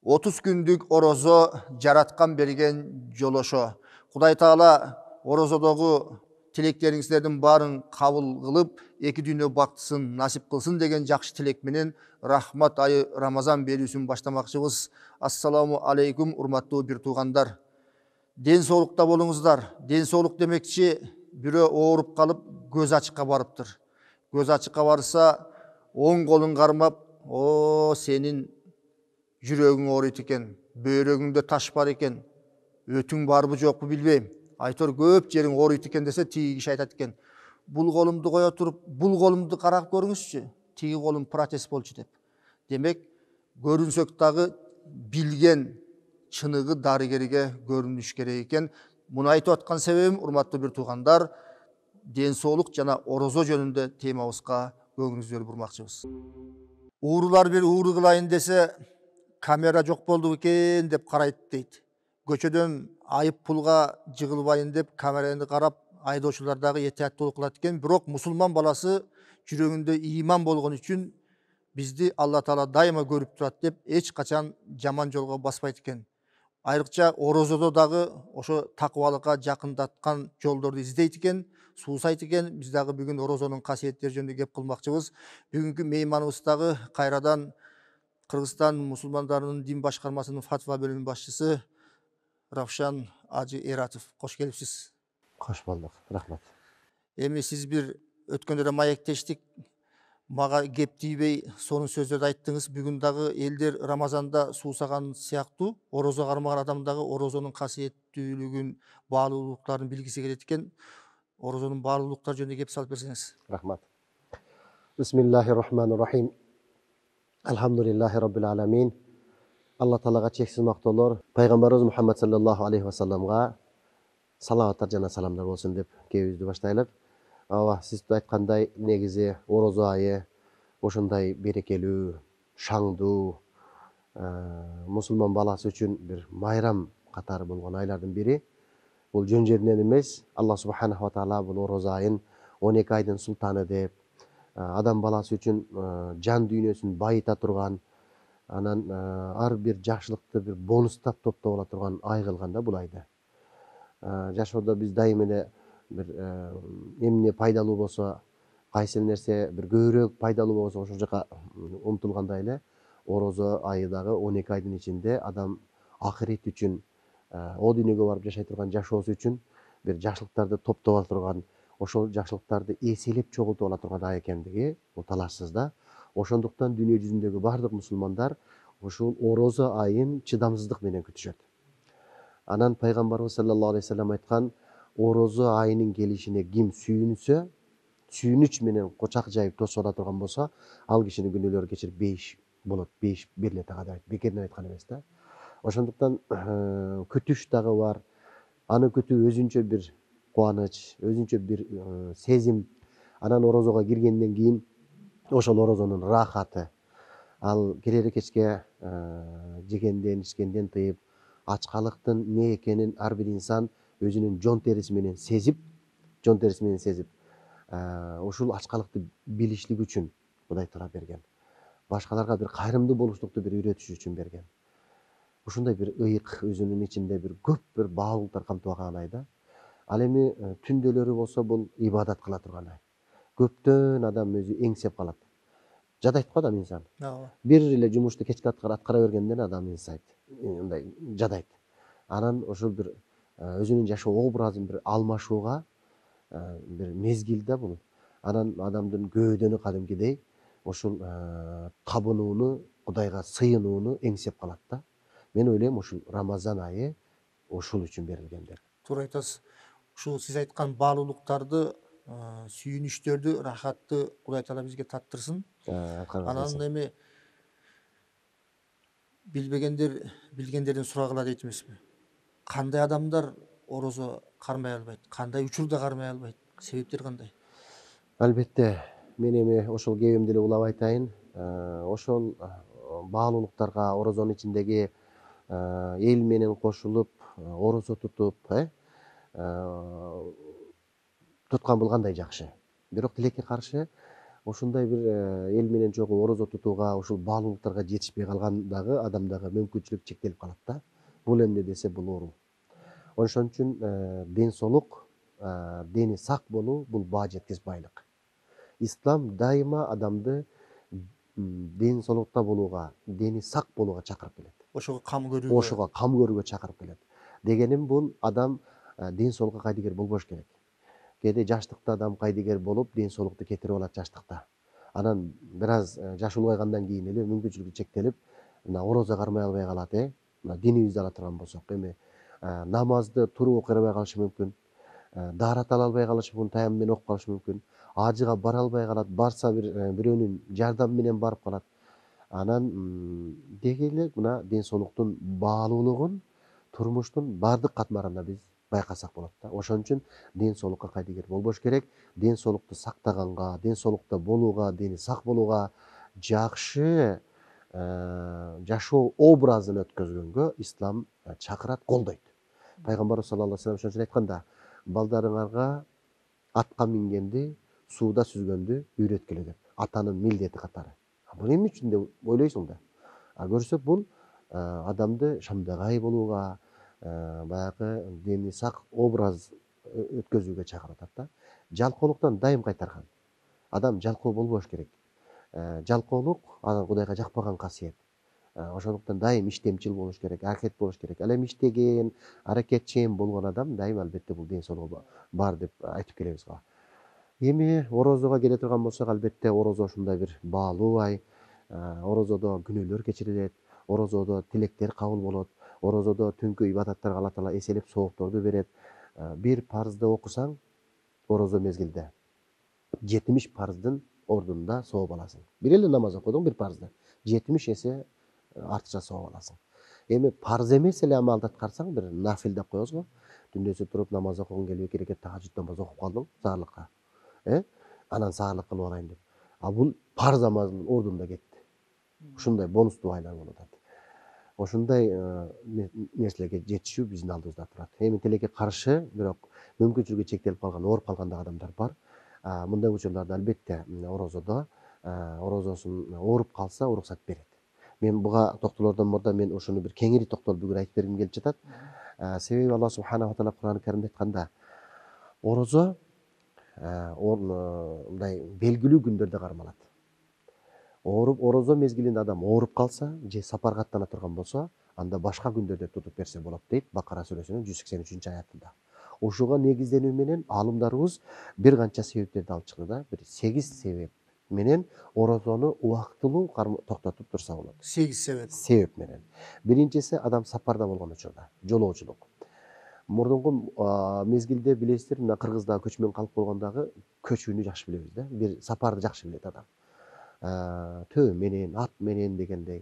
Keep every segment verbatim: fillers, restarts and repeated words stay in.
otuz күндүк орозо жараткан берген жолошо. Кудай Таала орозодогу тилектериңиздердин баарын кабыл кылып, эки дүйнө бактысын насип кылсын деген жакшы тилек менен рахмат айы Рамазан берүүсүн баштамакчыбыз. Ассаламу алейкум, урматтуу бир туугандар. Ден соолукта болуңуздар. Ден соолук демекчи, бирөө ооруп калып көз ачыкка барыптыр. Көз ачыкка барса, оң колун кармап, о сенин жүрөгүң ооруйт экен, бөйрөгүңдө таш бар экен, өтүң барбы жокпу билбейм. Айтор көп жериң ооруйт экен десе, тиги киши айтат экен. Бул колумду кое туруп, бул колумду карап көрүңүзчү, тиги колум протез болчу деп. Демек, көрүнсөк дагы билген чыныгы дарыгерге көрүнүш керек экен. Муну айтып аткан себебим, урматтуу бир туугандар, ден соолук жана орозо жөнүндө темабызга көңүлүңүздү бурмакчыбыз. Уурулар бир ууру кылайын десе, камера жок болду экен деп карайт дейт. Көчөдөн айып пулга жыгылбайын деп камераны карап, айдоочулар дагы этияттуулук кылат экен. Бирок мусулман баласы жүрөгүндө иман болгон үчүн бизди Алла Таала дайыма көрүп турат деп, эч качан жаман жолго баспайт экен. Айрыкча орозодо дагы ошо такыбалыкка жакындаткан жолдорду издейт экен, суусайт экен. Биз дагы бүгүн орозонун касиеттери жөнүндө кеп кылмакчыбыз. Бүгүнкү мейманыбыз дагы кайрадан Кыргызстан мусулмандарынын дин башкармасынын фатва бөлүмүнүн башчысы Равшан Ажы Эратов. Кош келипсиз. Кош болдук. Рахмат. Эми сиз бир өткөндө да маектештик, мага кеп тийбей сонун сөздөрдү айттыңыз. Бүгүн дагы элдер Рамазанда суусаган сыяктуу, орозо кармаган адам дагы орозонун касиеттүүлүгүн, баалуулуктарын билгиси келет экен. Орозонун баалуулуктары жөнүндө кеп салып берсеңиз. Рахмат. Бисмиллахир-рахманир-рахим. Алхамдулиллахи раббил аламин. Алла Таалага чексиз мактоолор, пайгамбарыбыз Мухаммад саллаллаху алейхи ва салламга салаваттар жана саламдар болсун деп кебибизди баштайлы. Ооба, сиз айткандай, негизи орозо айы ошондой берекелүү, шаңдуу, мусулман баласы үчүн бир майрам катары болгон айлардын бири. Бул жөн жеринен эмес, Алла субханаху ва таала бул орозо айын он эки айдын султаны деп, адам баласы үчүн жан дүйнөсүн байыта турган, анан ар бир жакшылыкты бир бонустап топтоп ала турган ай кылган да бул айды. Жашоодо биз дайыма эле бир эмне пайдалуу болсо, кайсы нерсе бир көбүрөөк пайдалуу болсо ошол жака умтулгандай эле орозо айы дагы он эки айдын ичинде адам акырет үчүн, о дүйнөгө барып жашай турган жашоосу үчүн бир жакшылыктарды топтоп ала турган, ошол жакшылыктарды эселеп чогултуп ала турган ай экендиги бул талашсыз да. Ошондуктан дүйнө жүзүндөгү бардык мусулмандар ушул орозо айын чыдамсыздык менен күтүшөт. Анан пайгамбарыбыз саллаллаху алейхи ва саллям айткан, орозо айынын келишине ким сүйүнсө, сүйүнүч менен кочак жайып тосуп ала турган болсо, ал кишинин күнөөлөрү кечирип бейиш болот, бейиш берилет ага деп, бекерден айткан эмес да. Ошондуктан күтүш дагы бар. Аны күтүү өзүнчө бир кубаныч, өзүнчө бир сезим. Анан орозого киргенден кийин ошол орозонун рахаты, ал келер кечке жегенден, ичкенден тыйып, ачкалыктын не экенин ар бир инсан өзүнүн жон териси менен сезип, жон териси менен сезип, ушул ачкалыкты билишлик үчүн Кудай Таала берген. Башкаларга бир кайрымдуу болуштукту бир үйрөтүш үчүн берген. Ушундай бир ыйык өзүнүн ичинде бир көп бир баалуулуктар камтып алган ай да. Ал эми түндөлөрү болсо бул ибадат кыла турган ай. Көптөн адам өзү эңсеп калат. Жадайт го адам инсан. Бир эле жумушту кечке аткара бергенден адам инсайт, мындай жадайт. Анан ошол бир өзүнүн жашоо образын бир алмашууга бир мезгил да бул. Анан адамдын көөдөнү кадимкидей ушул табынууну, Кудайга сыйынууну эңсеп калат да. Мен ойлойм, ушул Рамазан айы ушул үчүн берилгендир. Туура айтасыз. Ушул сиз айткан баалуулуктарды, сүйүнүчтөрдү, рахатты Кудай Таала бизге таттырсын. Анан эми билбегендер билгендерден сурагыла дейт эмеспи? Кандай адамдар орозо кармай албайт? Кандай учурда кармай албайт? Себептери кандай? Албетте, мен эми ошол кебимди эле улап айтайын. Ошол баалуулуктарга, орозонун ичиндеги эл менен кошулуп, орозо тутуп, туткан бул кандай жакшы. Бирок тилекке каршы ошондой бир эл менен чогуу орозо тутууга, ушул баалуулуктарга жетишпей калгандагы адамдагы мүмкүнчүлүк чектелип калат да. Бул эмне десе бул оору. Ошон үчүн ден соолук, дени сак болуу бул баа жеткис байлык. Ислам дайыма адамды ден соолукта болууга, дени сак болууга чакырып келет. Ошого кам көрүүгө. Ошого кам көрүүгө чакырып келет. Дегеним бул адам ден соолукка кайдыгер болбош керек. Кээде жаштыкта адам кайдыгер болуп, ден соолукту кетирип алат жаштыкта. Анан бир аз жаш улгайгандан кийин эле мүмкүнчүлүгү чектелип, мына орозо кармай албай калат, э. Мына динибизди ала турган болсок, эми намазды туура окуй албай калышы мүмкүн. Даарат ала албай калышы мүмкүн, тайам менен окуп калышы мүмкүн. Ажыга бара албай калат, барса бир бирөөнүн жардамы менен барып калат. Анан деги эле мына ден соолуктун баалуулугун турмуштун баардык катмарында биз байкасак болот да. Ошон үчүн ден соолукка кайдыгер болбош керек. Ден соолукту сактаганга, ден соолукта болууга, дени сак болууга, жакшы жашоо образын өткөзгөнгө ислам чакырат, колдойт. Пайгамбарыбыз саллаллаху алейхи вассалам ошон үчүн айтканда, балдарыңарга атка мингенди, сууда сүзгөндү үйрөткүлө деп. Атанын милдети катары. Бул эмне үчүн деп ойлойсуң да. А көрсөк бул адамды шамдагай болууга, баягы дени сак образ өткөзүүгө чакырып атат да. Жалкоолуктан дайым кайтарган. Адам жалкоо болбош керек. Жалкоолук анан Кудайга жакпаган касиет. Ошондуктан дайым иштемчил болуш керек, аракет болуш керек. Ал эми иштеген, аракетчен болгон адам дайым албетте бул ден соолугу бар деп айтып келебиз го. Эми орозого келе турган болсок, албетте орозо ушундай бир баалуу ай. Орозодо күнөөлөр кечирилет, орозодо тилектер кабыл болот, орозодо түнкү ибадаттарга Алла Таала эселеп соопторду берет. Бир парызды окусаң, орозо мезгилде жетимиш парыздын ордунда сооп аласың. Бир эле намаз окудуң, бир парызды жетимиш эсе артыча сооп аласың. Эми парыз эмес эле амалды аткарсаң, бир нафил деп коебуз го. Түндөсү туруп намаз окугуң келип, эки рекет тахажжуд намаз окуп калдың заарлыкка. Э? Анан саарлык кылып алайын деп. А бул парыз амалдын ордунда кетти. Ушундай бонустуу айлар болуп атат. Ошондой нерселерге жетишүү биздин алдыбызда турат. Эми тилекке каршы, бирок мүмкүнчүлүгү чектелип калган, ооруп калган адамдар бар. Мындай учурларда албетте орозодо, орозосун ооруп калса, уруксат берет. Мен буга токтолордон мурда мен ошону бир кеңири токтолуп бүгүн айтып бергим келип жатат. Себеби Алла субханаху ва таала Кур'ан-ы Каримде айтканда, орозо мындай белгилүү күндөрдө кармалат. Ооруп, орозо мезгилинде адам ооруп калса, же сапарга аттана турган болсо, анда башка күндөрдө тутуп берсе болот дейт Бакара сүрөсүнүн жүз сексен үчүнчү аятында. Ошого негизденүү менен алымдарыбыз бир канча себептерди алып чыкты да. Бир сегиз себеп менен орозону убактылуу токтотуп турса болот. сегиз себеп. Себеп менен. Биринчиси адам сапарда болгон учурда, жолоочулук. Мурдунку мезгилде билесиздер, мына Кыргызда көчмөн калып болгондагы көчүүнү жакшы билебиз да. Бир сапарды жакшы билет адам. Төө менен, ат менен дегендей.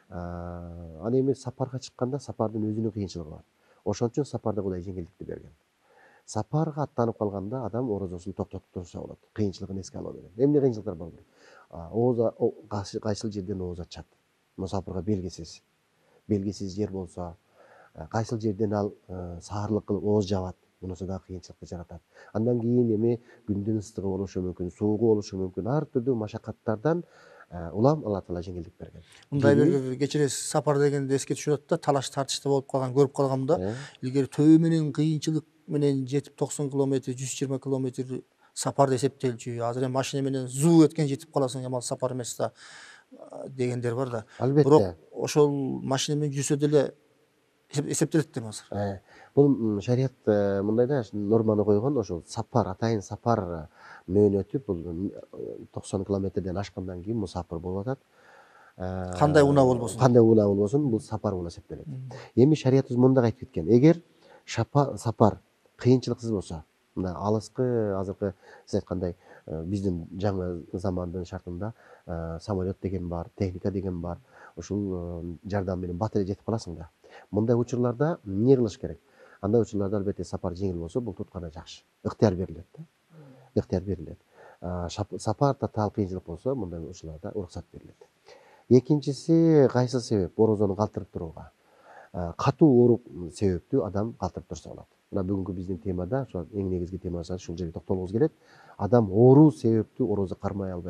Аны эми сапарга чыкканда сапардын өзүнүн кыйынчылыгы бар. Ошон үчүн сапарда Кудай жеңилдикти берген. Сапарга аттанып калганда адам орозосун токтотуп турса болот. Кыйынчылыгын эске алуу менен. Эмне кыйынчылыктар бар? Ооза кайсыл жерден ооз ачат. Мусапырга белгисиз. Белгисиз жер болсо, кайсыл жерден ал саарлык кылып ооз жабат. Мунусу да кыйынчылыкты жаратат. Андан кийин эми күндүн ыстыгы болушу мүмкүн, суугу болушу мүмкүн. Ар түрдүү машакаттардан улам Алла Таала жеңилдик берген. Мындай бир кечиресиз, сапар дегенде эске түшүп атат да, талаш тартышта болуп калган, көрүп калгамда. Илгери төө менен кыйынчылык менен жетип токсон километр, жүз жыйырма километр сапар эсептелчү. Азыр эми машина менен зуу эткен жетип каласың, ямал сапар эмес да дегендер бар да. Албетте. Бирок ошол машина менен жүрсө деле эсептелет да азыр. Бул шарият мындай да норманы койгон, ошол сапар, атайын сапар мөөнөтү бул токсон километрден ашкандан кийин мусафир болуп атат. Кандай унаа болбосун. Кандай унаа болбосун, бул сапар болуп эсептелет. Эми шариятыбыз мындай айтып кеткен. Эгер сапар кыйынчылыксыз болсо, мына алыскы азыркы сиз айткандай биздин жаңы замандын шартында самолет деген бар, техника деген бар. Ушул жардам менен бат эле жетип каласың да. Мындай учурларда эмне кылыш керек? Андай учурларда албетте сапар жеңил болсо, бул тутканы жакшы. Ыктыяр берилет да. Ыктыяр берилет. Сапар татаал кыйынчылык болсо, мындай учурларда уруксат берилет. Экинчиси кайсы себеп? Орозону калтырып турууга. Катуу ооруп себептүү адам калтырып турса болот. Мына бүгүнкү биздин темада, ошо эң негизги темасы ушул жерге токтолгубуз келет. Адам ооруу себептүү орозо кармай албай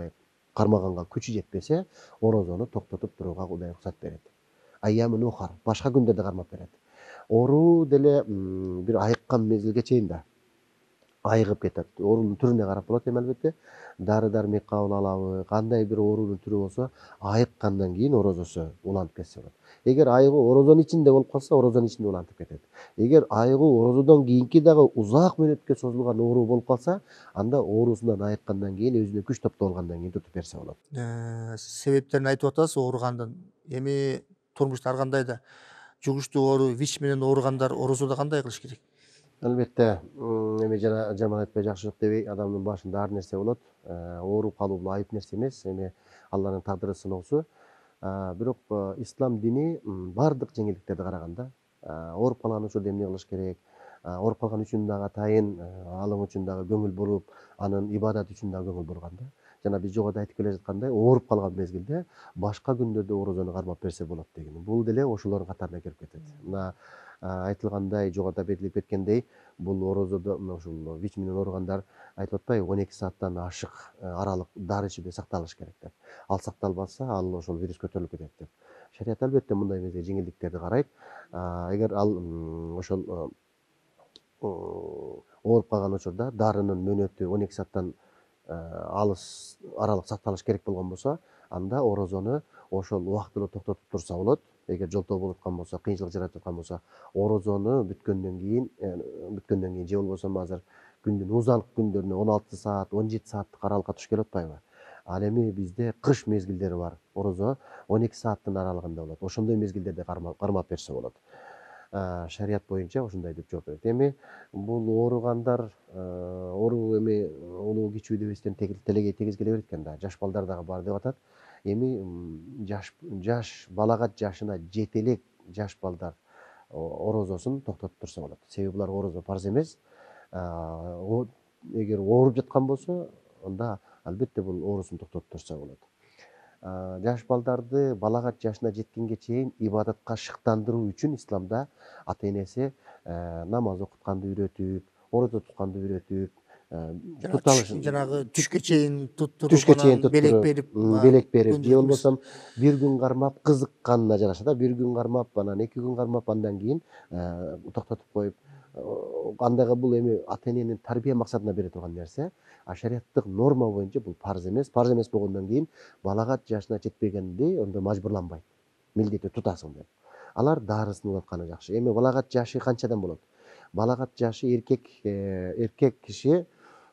кармаганга күчү жетпесе орозону токтотуп турууга Кудай уруксат берет. Айямын ухар, башка күндөрдө кармап берет. Оору деле бир айыккан мезгилге чейин да айыгып кетет. Оорунун түрүнө карап болот эми албетте. Дары дармек кабыл алабы, кандай бир оорунун түрү болсо, айыккандан кийин орозосу улантып кетсе болот. Эгер айыгуу орозонун ичинде болуп калса, орозонун ичинде улантып кетет. Эгер айыгуу орозодон кийинки дагы узак мөөнөткө созулган оору болуп калса, анда оорусунан айыккандан кийин, өзүнө күч топтоп алгандан кийин тутуп берсе болот. Себептерин айтып атасыз ооругандын. Эми турмушта ар кандай да жугуштуу оору, ВИЧ менен ооругандар орозодо кандай кылыш керек? Албетте, эми жана жаман айтпай жакшылык дебей, адамдын башында ар нерсе болот. Ооруп калуу бул айып нерсе эмес, эми Алланын тагдыры сыноосу. Бирок ислам дини бардык жеңилдиктерди караганда, ооруп калган учурда эмне кылыш керек, ооруп калган үчүн дагы атайын алым үчүн дагы көңүл буруп, анын ибадат үчүн дагы көңүл бурганда, жана биз жогоруда айтып келе жаткандай, ооруп калган мезгилде башка күндөрдө орозону кармап берсе болот деген. Бул деле ошолордун катарына кирип кетет. Мына айтылгандай, жогоруда белгилеп кеткендей, бул орозодо ушул ВИЧ менен ооругандар айтып атпайбы, он эки сааттан ашык аралык дары ичүүдө сакталыш керек деп. Ал сакталбаса, ал ошол вирус көтөрүлүп кетет деп. Шарият албетте мындай мезгилде жеңилдиктерди карайт. Эгер ал ошол ооруп калган учурда дарынын мөөнөтү он эки сааттан алыс аралык сакталыш керек болгон болсо, анда орозону ошол убактылуу токтотуп турса болот. Эгер жолтоо болуп аткан болсо, кыйынчылык жаратып аткан болсо, орозону бүткөндөн кийин, бүткөндөн кийин же болбосо азыр күндүн узанкы күндөрүнө он алты саат, он жети сааттык аралыкка туш келип атпайбы? Ал эми бизде кыш мезгилдери бар. Орозо он эки сааттын аралыгында болот. Ошондой мезгилдерде кармап берсе болот. Шарият боюнча ушундай деп жооп берет. Эми бул ооругандар, оору эми улуу кичүү дебестен телегей тегиз келе берет экен да. Жаш балдар дагы бар деп атат. Эми жаш жаш балагат жашына жете элек жаш балдар орозосун токтотуп турса болот. Себеби булар орозо парз эмес. Эгер ооруп жаткан болсо, анда албетте бул оорусун токтотуп турса болот. Жаш балдарды балагат жашына жеткенге чейин ибадатка шыктандыруу үчүн исламда ата энеси намаз окутканды үйрөтүп, орозо тутканды үйрөтүп, жанагы түшкө чейин туттуруп, түшкө чейин белек берип, белек берип, же болбосо бир күн кармап кызыкканына жараша да, бир күн кармап, анан эки күн кармап, андан кийин токтотуп коюп, андайга бул эми ата эненин тарбия максатына бере турган нерсе. А шариаттык норма боюнча бул парз эмес. Парз эмес болгондон кийин балагат жашына жетпегенди ондо мажбурланбайт. Милдеттүү тутасың деп. Алар дарысын улатканы жакшы. Эми балагат жашы канчадан болот? Балагат жашы эркек эркек киши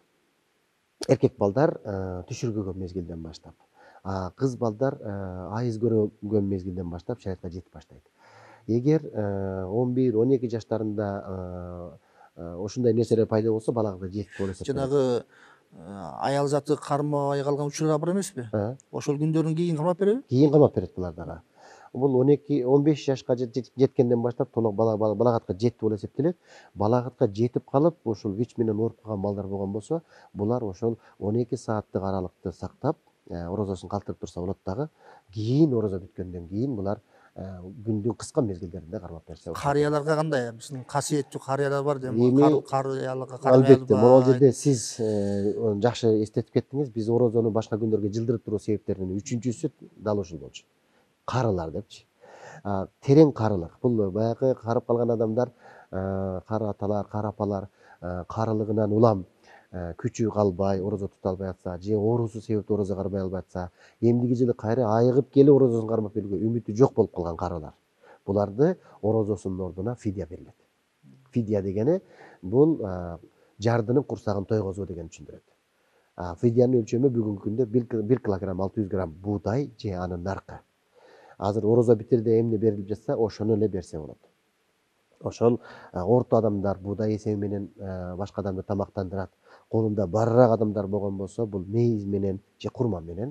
эркек балдар түшүргөгөн мезгилден баштап, кыз балдар айыз көргөн мезгилден баштап шариатка жетип баштайт. Эгер он бир он эки жаштарында ошондой нерселер пайда болсо, балага жетти болуп эсептелет. Жанагы аял заты кармабай калган учурлар бар эмеспи? Ошол күндөрдөн кийин кармап береби? Кийин кармап берет булар дагы. Бул он эки он беш жашка жеткенден баштап толук балагатка жетти болуп эсептелет. Балагатка жетип калып, ошол ВИЧ менен ооруп калган балдар болгон болсо, булар ошол он эки сааттык аралыкты сактап, орозосун калтырып турса болот дагы. Кийин орозо бүткөндөн кийин булар күндүн кыска мезгилдеринде кармап берсе болот. Карыяларга кандай? Биздин касиеттүү карыялар бар да, карыяларга албетте могул жерде сиз жакшы эстетип кеттиңиз. Биз орозону башка күндөргө жылдырып туруу себептеринин үчүнчүсү дал ушул болчу. Карылар депчи. Терең карылык. Бул баягы карып калган адамдар, кары аталар, кары апалар карылыгынан улам күчү калбай, орозо тута албай атса, же оорусу себептүү орозо кармай албай атса, эмдиги жылы кайра айыгып келип орозосун кармап берүүгө үмүтү жок болуп калган карылар. Буларды орозосунун ордуна фидия берилет. Фидия дегени бул жардынын курсагын тойгозуу деген түшүндүрөт. Фидиянын өлчөмү бүгүнкү күндө бир килограмм алты жүз грамм буудай же анын наркы. Азыр орозо битирде эмне берилип жатса, ошону эле берсе болот. Ошол орто адамдар буудай эсеби менен башка адамды тамактандырат. Колунда барыраак адамдар болгон болсо, бул мейиз менен же курма менен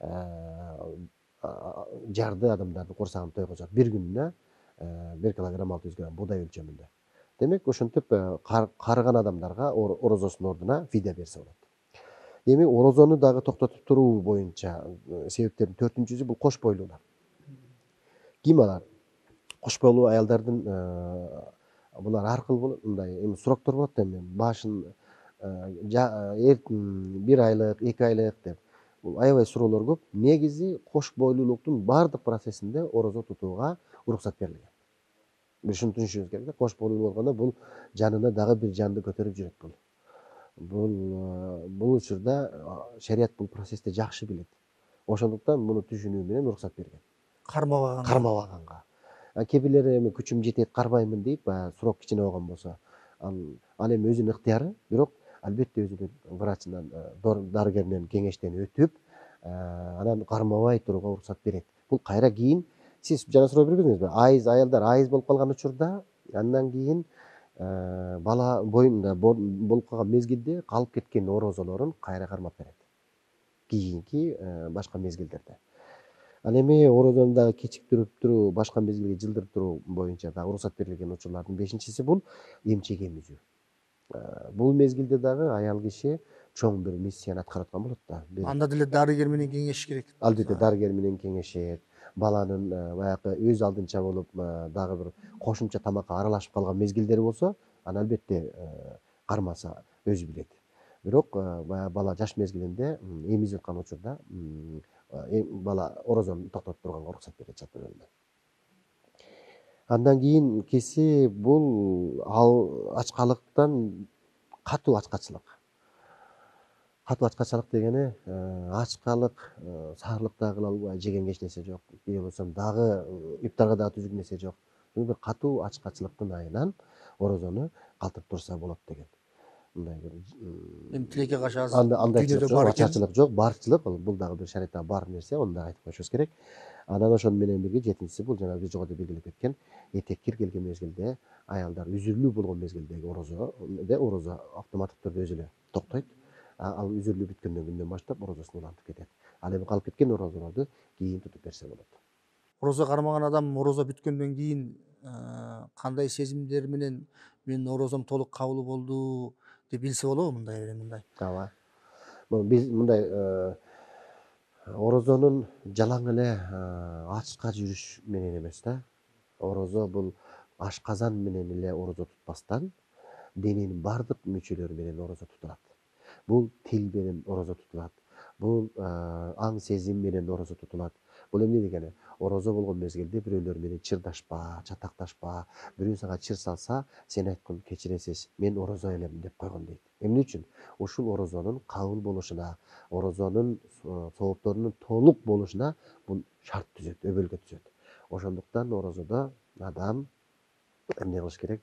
жарды адамдардын курсагын тойгозот. Бир күнүнө бир килограмм алты жүз грамм буудай өлчөмүндө. Демек, ошентип карыган адамдарга орозосунун ордуна фидия берсе болот. Эми орозону дагы токтотуп туруу боюнча себептердин төртүнчүсү бул кош бойлуулар. Ким алар? Кош бойлуу аялдардын булар аркылуу болот, мындай эми суроктор болот эми башын бир айлык, эки айлык деп бул аябай суроолор көп. Негизи кош бойлуулуктун баардык процессинде орозо тутууга уруксат берилген. Бир ушуну түшүнүшүбүз керек да. Кош бойлуулуу болгондо бул жанына дагы бир жанды көтөрүп жүрөт бул. Бул бул учурда шарият бул процессти жакшы билет. Ошондуктан муну түшүнүү менен уруксат берген. Кармабаганга. Кармабаганга. Кээ бирлери эми күчүм жетет карбаймын дейт, баягы срок кичине болгон болсо. Ал ал эми өзүнүн ыктыяры, бирок албетте өзүнүн врачынан, дарыгеринен кеңештен өтүп, анан кармабай турууга уруксат берет. Бул кайра кийин сиз жана суроо бербедиңизби? Айыз аялдар айыз болуп калган учурда, андан кийин бала боюнда болуп калган мезгилде калып кеткен орозолорун кайра кармап берет. Кийинки башка мезгилдерде. Ал эми орозону дагы кечиктирип туруу, башка мезгилге жылдырып туруу боюнча дагы уруксат берилген учурлардын бешинчиси бул эмчек эмизүү. Бул мезгилде дагы аял киши чоң бир миссияны аткарып аткан болот да. Анда деле дарыгер менен кеңешиш керек. Албетте дарыгер менен кеңешет. Баланын баягы өз алдынча болуп дагы бир кошумча тамакка аралашып калган мезгилдери болсо, аны албетте кармаса өзү билет. Бирок баягы бала жаш мезгилинде эмизип аткан учурда бала орозону токтотуп турганга уруксат берет чат бөлүмдө. Андан кийинкиси бул ал ачкалыктан катуу ачкачылык. Катуу ачкачылык дегени ачкалык, саарлык дагы кыла албай, жеген эч нерсе жок. Же болбосо дагы ифтарга дагы түзүк нерсе жок. Бир катуу ачкачылыктын айынан орозону калтырып турса болот деген. Мындай бир Эми тилекке каршы азыр андай дүйнөдө бар экен. ачарчылык жок, барчылык, бул дагы бир шариятта бар нерсе, аны дагы айтып коюшубуз керек. Анан ошону менен бирге жетинчиси бул жана бир жогоруда белгилеп кеткен этек кир келген мезгилде, аялдар үзүрлүү болгон мезгилдеги орозоде орозо автоматтык түрдө өзү эле токтойт. Ал үзүрлүү бүткөндөн күндөн баштап орозосун улантып кетет. Ал эми калып кеткен орозолорду кийин тутуп берсе болот. Орозо кармаган адам орозо бүткөндөн кийин кандай сезимдер менен менин орозом толук кабыл болду деп билсе болобу мындай эле мындай? Ооба. Биз мындай орозонун жалаң эле ачка жүрүш менен эмес да. Орозо бул ашказан менен эле орозо тутпастан дененин бардык мүчөлөрү менен орозо тутулат. Бул тил менен орозо тутулат. Бул аң сезим менен орозо тутулат. Бул эмне дегени? Орозо болгон мезгилде бирөөлөр менен чырдашпа, чатакташпа. Бирөө сага чыр салса, сен айткын кечиресиз, мен орозо элем деп койгон дейт. Эмне үчүн? Ушул орозонун кабыл болушуна, орозонун соопторунун толук болушуна бул шарт түзөт, өбөлгө түзөт. Ошондуктан орозодо адам эмне кылыш керек?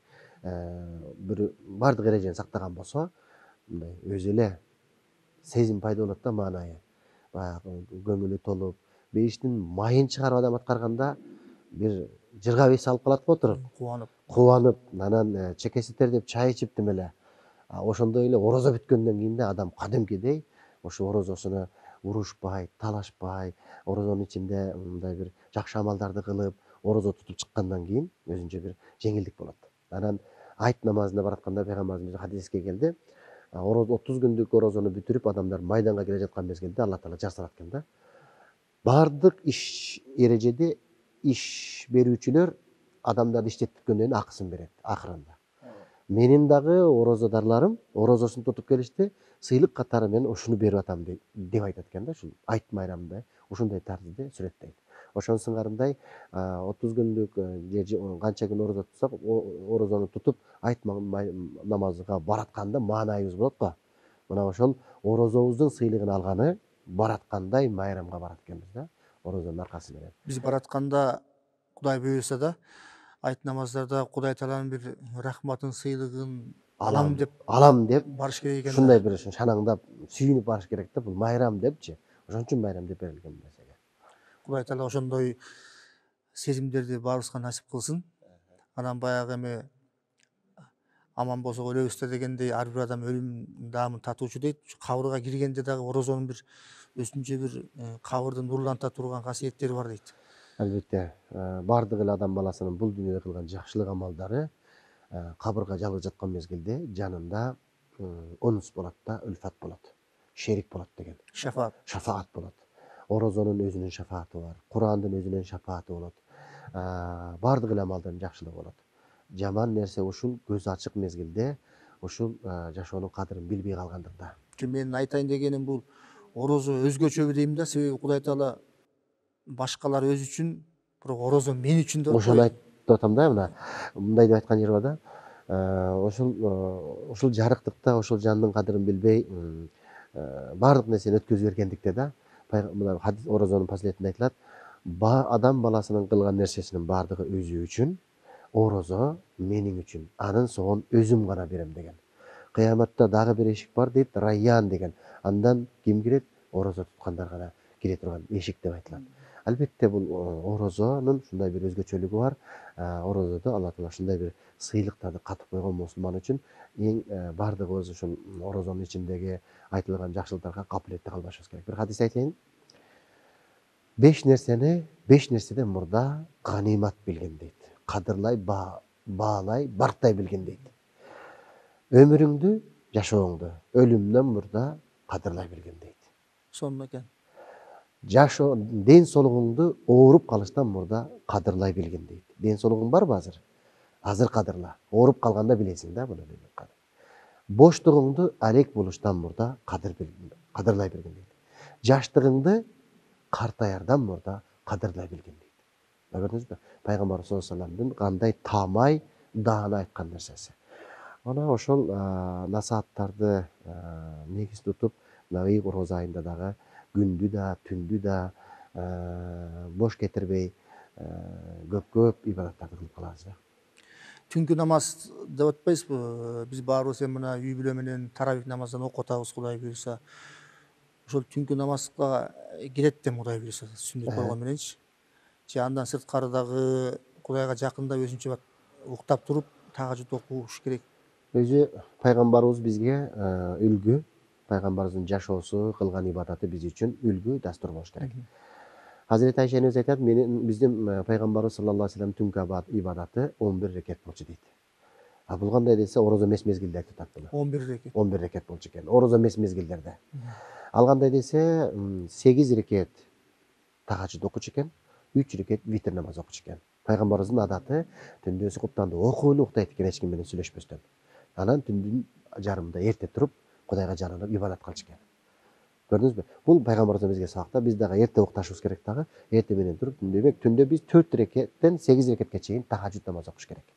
Бир бардык эрежени сактаган болсо, мындай өзү эле сезим пайда болот да, маанайы. Баягы көңүлү толуп, бейиштин майын чыгарып адам аткарганда бир жыргап эс алып калат го отуруп. Кубанып. Кубанып, анан чекеси тердеп чай ичип тим эле. Ошондой эле орозо бүткөндөн кийин да адам кадимкидей ошо орозосуна урушпай, талашпай, орозонун ичинде мындай бир жакшы амалдарды кылып, орозо тутуп чыккандан кийин өзүнчө бир жеңилдик болот. Анан айт намазына баратканда пайгамбарыбыз хадиске келди. отуз күндүк орозону бүтүрүп адамдар майданга келе жаткан мезгилде Алла Таала жаздырат экен да. Бардык иш эрежеде иш берүүчүлөр адамдарды иштеттиргөндөн кийин акысын берет акырында. Менин дагы орозодарларым орозосун тутуп келишти, сыйлык катары мен ушуну берип атам деп айтат экен да, ушул айт майрамында ушундай тартипте сүрөттөйт. Ошонун сыңарындай отуз күндүк же канча күн орозо тутсак, орозону тутуп айт намазга баратканда маанайыбыз болот го. Мына ошол орозобуздун сыйлыгын алганы бараткандай майрамга барат экенбиз да, орозонун аркасы менен. Биз баратканда Кудай буйруса да айт намаздарда Кудай Тааланын бир рахматын, сыйлыгын алам деп алам деп барыш керек экен. Ушундай бир шанаңдап, сүйүнүп барыш керек да, бул майрам депчи. Ошон үчүн майрам деп берилген бул нерсеге. Кудай Таала ошондой сезимдерди баарыбызга насип кылсын. Анан баягы эми аман болсок өлөбүз дегендей ар бир адам өлүм даамын татуучу дейт. Кабырга киргенде дагы орозонун бир өзүнчө бир кабырды нурланта турган касиеттери бар дейт. Албетте, бардык эле адам баласынын бул дүйнөдө кылган жакшылык амалдары кабырга жалгыз жаткан мезгилде жанында онус болот да, үлфат болот, шерик болот деген. Шафаат. Шафаат болот. Орозонун өзүнүн шафааты бар, Курандын өзүнүн шафааты болот. Бардык эле амалдын жакшылыгы болот. Жаман нерсе ушул көз ачык мезгилде ушул жашоонун кадырын билбей калгандыгында. Менин айтайын дегеним бул орозо өзгөчөбү дейм да, себеби Кудай Таала башкалар өзү үчүн, бирок орозо мен үчүн деп ошону атпайбы. айтып атам да, мына мындай деп айткан жери бар да. Ошол ушул жарыктыкта ошол жандын кадырын билбей баардык нерсени өткөзүп бергендикте да, мына орозонун фазилетинде айтылат, адам баласынын кылган нерсесинин баардыгы өзү үчүн, орозо менин үчүн, анын соон өзүм гана берем деген. Кыяматта дагы бир эшик бар дейт, Райян деген. Андан ким кирет? Орозо туткандар гана кире турган эшик деп айтылат. Албетте бул орозонун ушундай бир өзгөчөлүгү бар. Орозодо Алла Таала ушундай бир сыйлыктарды катып койгон мусулман үчүн эң баардыгыбыз ушул орозонун ичиндеги айтылган жакшылыктарга капилеттүү калбашыбыз керек. Бир хадис айтайын. Беш нерсени беш нерседен мурда ганимат билгин дейт. Кадырлай, баалай, барктай билгин дейт. Өмүрүңдү, жашооңду өлүмдөн мурда кадырлай билгин дейт. Сонун экен. Жашоо, ден соолугуңду ооруп калыштан мурда кадырлай билгин дейт. Ден соолугуң барбы азыр? Азыр кадырла. Ооруп калганда билесиң да буну. Боштугуңду алек болуштан мурда кадырлай билгин дейт. Жаштыгыңды картаярдан мурда кадырлай билгин дейт. Көрдүңүзбү? Пайгамбарыбыз саллаллаху алейхи ва салламдын кандай таамай даана айткан нерсеси. Ана ошол насааттарды негиз тутуп, мына орозо айында дагы күндү да, түндү да бош кетирбей көп-көп ибадаттарды кылып калабыз да. Түнкү намаз деп атпайсызбы? Биз баарыбыз эми мына үй бүлө менен таравих намаздан окуп атабыз, Кудай буйрса. Ошол түнкү намазга кирет дем Кудай буйрса, сүннөт болгон мененчи. Же андан сырткары дагы Кудайга жакындап өзүнчө уктап туруп тахажжуд окуш керек. Өзү пайгамбарыбыз бизге үлгү, пайгамбарыбыздын жашоосу, кылган ибадаты биз үчүн үлгү, дастур болуш керек. Hazreti Ayşe enemiz aytат, биздин пайгамбарыбыз саллаллаху алейхи ва саллям түнкү ибадаты он бир рекет болчу дейт. А бул кандай десе, орозо мес мезгилде айтат буну. он бир рекет. он бир рекет болчу экен. Орозо мес мезгилдерде. Ал кандай десе, сегиз рекет тахажжуд окучу экен, үч рекет витр намаз окучу экен. Пайгамбарыбыздын адаты түндө куптанды окуп эле уктайт экен, эч ким менен сүйлөшпөстөн. Анан түндүн жарымында эрте туруп, Кудайга жалынып ибадат кылчу экен. Көрдүңүзбү? Бул пайгамбарыбыздан бизге сабакта, биз дагы эрте укташыбыз керек дагы. Эрте менен туруп, демек түндө биз төрт рекеттен сегиз рекетке чейин тахажжуд намаз окуш керек.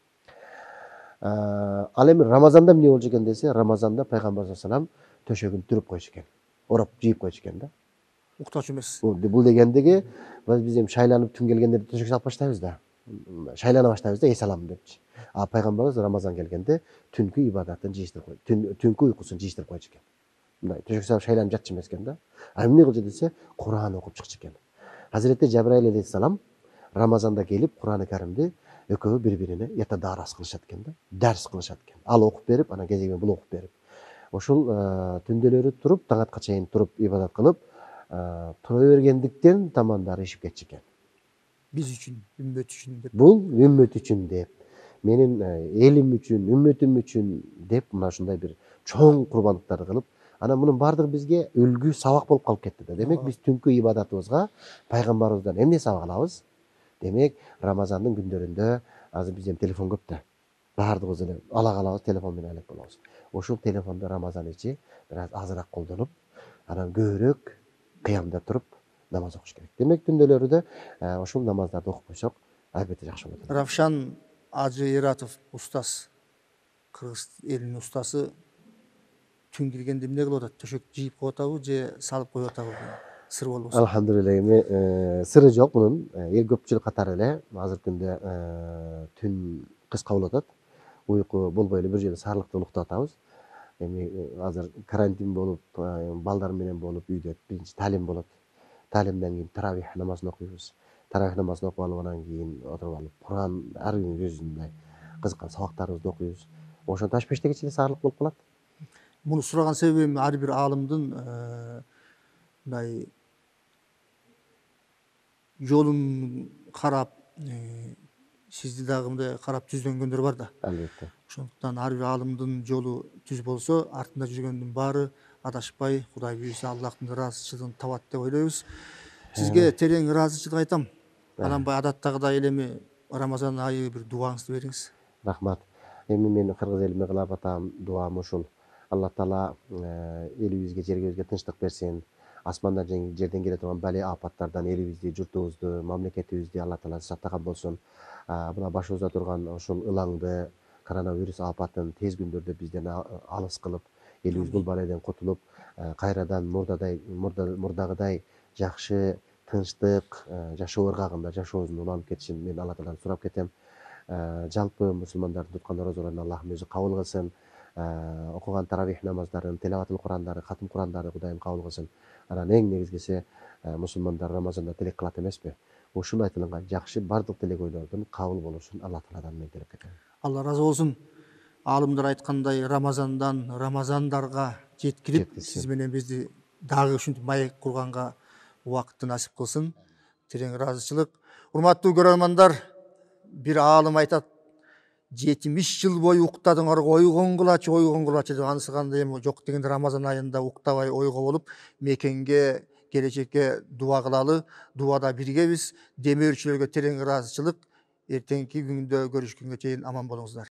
Ал эми Рамазанда эмне болчу экен десе, Рамазанда пайгамбарыбыз салам төшөгүн түрүп койчу экен. Ороп жийип койчу экен да. Уктачу эмес. Бул дегендиги, биз эми шайланып түн келгенде төшөк салып баштайбыз да. Шайлана баштайбыз да, эс алам депчи. А пайгамбарыбыз Рамазан келгенде түнкү ибадатын жыйыштырып койчу, түнкү уйкусун жыйыштырып койчу экен. Мындай төшөк салып шайланып жатчу эмес экен да. А эмне кылчу десе, Куран окуп чыкчу экен. Hazreti Cebrail алейхиссалам Рамазанда келип Куран-ы Каримди экөө бири-бирине ятадарас кылышат экен да, дарс кылышат экен. Ал окуп берип, анан кезеги менен бул окуп берип. Ошол түндөлөрү туруп, таң атка чейин туруп ибадат кылып, тура бергендиктен тамандары ишип кетчү экен. Биз үчүн, үммөт үчүн деп. Бул үммөт үчүн деп, менин элим үчүн, үммөтүм үчүн деп, мына ушундай бир чоң курбандыктарды кылып, анан мунун баардыгы бизге үлгү, сабак болуп калып кетти да. Демек биз түнкү ибадатыбызга пайгамбарыбыздан эмне сабак алабыз? Демек Рамазандын күндөрүндө азыр бизде телефон көп да. Баардыгыбыз эле ала калабыз, телефон менен алек болобуз. Ошол телефонду Рамазан ичи бир аз азыраак колдонуп, анан көбүрөөк кыямда туруп намаз окуш керек. Демек түндөлөрүдө ошол намаздарды окуп койсок, албетте жакшы болот. Равшан Ажы Эратов устаз, кыргыз элинин устасы, түн киргенде эмне кылып атат? Төшөк жийип коюп атабы же салып коюп атабы? Сыр болбосо. Алхамдулилла, эми сыры жок мунун. Эл көпчүлүк катары эле азыркы күндө түн кыска болуп атат. Уйку болбой эле бир жерде саарлыктуу уктап атабыз. Эми азыр карантин болуп, балдар менен болуп, үйдө биринчи талим болот. Талимден кийин таравих намазын окуйбуз. Таравих намазын окуп алып, анан кийин отуруп алып, Куран ар күнү өзүндөй кызыккан сабактарыбызды окуйбуз. Ошентип ташбештеги ичинде саарлык болуп калат. Муну сураган себебим, ар бир аалымдын мындай жолун карап, сизди дагы мындай карап түздөнгөндөр бар да. Албетте. Ошондуктан ар бир аалымдын жолу түз болсо, артында жүргөндүн баары адашпай, Кудай буйрса Аллахтын ыраазычылыгын табат деп ойлойбуз. Сизге терең ыраазычылык айтам. Анан бай адаттагыдай эле эми Рамазан айы бир дуаңызды бериңиз. Рахмат. Эми мен кыргыз элиме кылып атам дуам ушул. Алла Таала элибизге, жергибизге тынчтык берсин. асмандан және жерден келе турган бәле апаттардан элибизди, журтубузду, мамлекетибизди Алла таала сактаган болсун. Мына башыбызда турган ушул ылаңды, коронавирус апатын тез күндөрдө бизден алыс кылып, элибиз бул баалайдан кутулуп, кайрадан мурдадай мурдагыдай жакшы, тынчтык жашоо ыргагында жашообузун уланып кетишин мен Алла тааладан сурап кетем. Жалпы мусулмандардын туткан орозолорун Аллахым өзү кабыл кылсын. Окуган таравих намаздарын, тилаватыл Курандары, катым Курандары Кудайым кабыл кылсын. Анан эң негизгиси мусулмандар Рамазанда тилек кылат эмеспи? Ушул айтылган жакшы бардык тилек ойлордун кабыл болушун Алла тааладан мен тилеп кетем. Алла разы болсун. Алымдар айткандай Рамазандан Рамазандарга жеткирип, сиз менен бизди дагы ушинтип маек курганга убакытты насип кылсын. Терең ыраазычылык. Урматтуу көрөрмандар, бир аалым айтат, жетимиш жыл бою уктадыңар, ойгонгулачы, ойгонгулачы деп, анысы кандай эми жок дегенде Рамазан айында уктабай ойго болуп, мекенге, келечекке дуа кылалы. Дуада биргебиз. Демөөрчүлөргө терең ыраазычылык. Эртеңки күндө көрүшкөнгө чейин аман болуңуздар.